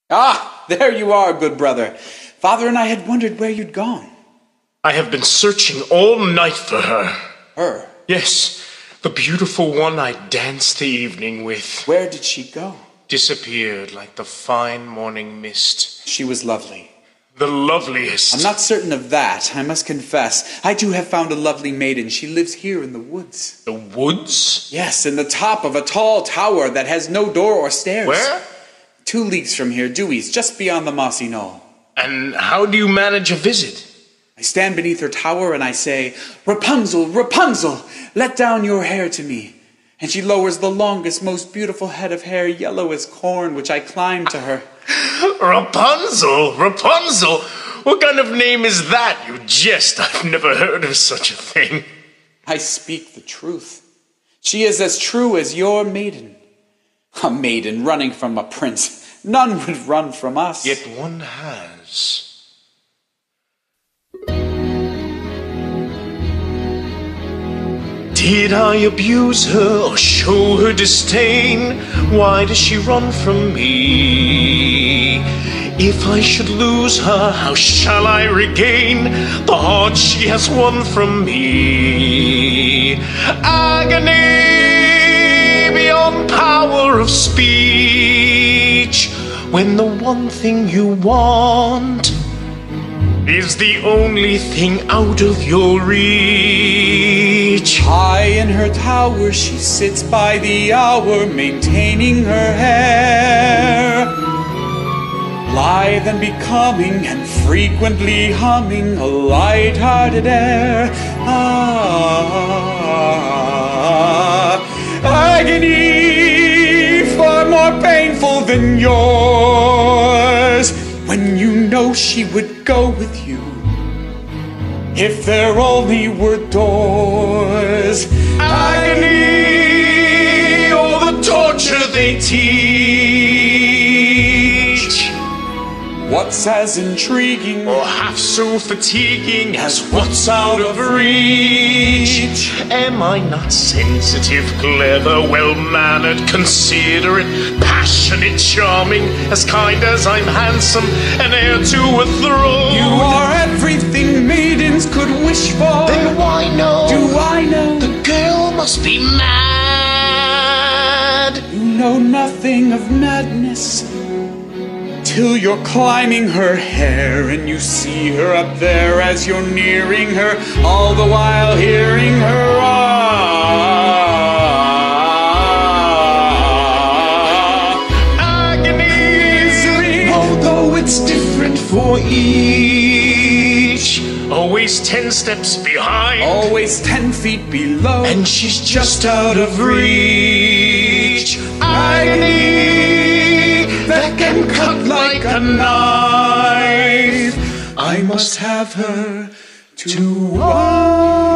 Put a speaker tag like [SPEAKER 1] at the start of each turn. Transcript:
[SPEAKER 1] Ah, there you are, good brother. Father and I had wondered where you'd gone.
[SPEAKER 2] I have been searching all night for her.
[SPEAKER 1] Her?
[SPEAKER 2] Yes, the beautiful one I danced the evening with.
[SPEAKER 1] Where did she go?
[SPEAKER 2] Disappeared like the fine morning mist.
[SPEAKER 1] She was lovely.
[SPEAKER 2] The loveliest.
[SPEAKER 1] I'm not certain of that, I must confess. I too have found a lovely maiden. She lives here in the woods.
[SPEAKER 2] The woods?
[SPEAKER 1] Yes, in the top of a tall tower that has no door or stairs.
[SPEAKER 2] Where?
[SPEAKER 1] 2 leagues from here, due east, just beyond the mossy knoll.
[SPEAKER 2] And how do you manage a visit?
[SPEAKER 1] I stand beneath her tower and I say, Rapunzel, Rapunzel, let down your hair to me. And she lowers the longest, most beautiful head of hair, yellow as corn, which I climb to her.
[SPEAKER 2] Rapunzel? Rapunzel? What kind of name is that? You jest. I've never heard of such a thing.
[SPEAKER 1] I speak the truth. She is as true as your maiden. A maiden running from a prince. None would run from us.
[SPEAKER 2] Yet one has. Did I abuse her or show her disdain? Why does she run from me? If I should lose her, how shall I regain the heart she has won from me? Agony beyond power of speech, when the one thing you want is the only thing out of your reach.
[SPEAKER 1] High in her tower she sits by the hour, maintaining her hair, lithe and becoming, and frequently humming a light-hearted air. Ah, agony far more painful than yours, when you know she would go with you if there only were doors. Agony, oh, the torture they teach. What's as intriguing
[SPEAKER 2] or half so fatiguing as what's out of reach? Am I not sensitive, clever, well-mannered, considerate, passionate, charming, as kind as I'm handsome, an heir to a throne?
[SPEAKER 1] You are everything maidens could wish for.
[SPEAKER 2] Then why no?
[SPEAKER 1] Do I know?
[SPEAKER 2] The girl must be mad.
[SPEAKER 1] You know nothing of madness till you're climbing her hair and you see her up there as you're nearing her, all the while hearing her agony.
[SPEAKER 2] Although it's different for each, always 10 steps behind,
[SPEAKER 1] always 10 feet below,
[SPEAKER 2] and she's just out of reach. Agony that can cut like a knife.
[SPEAKER 1] I must have her to wife.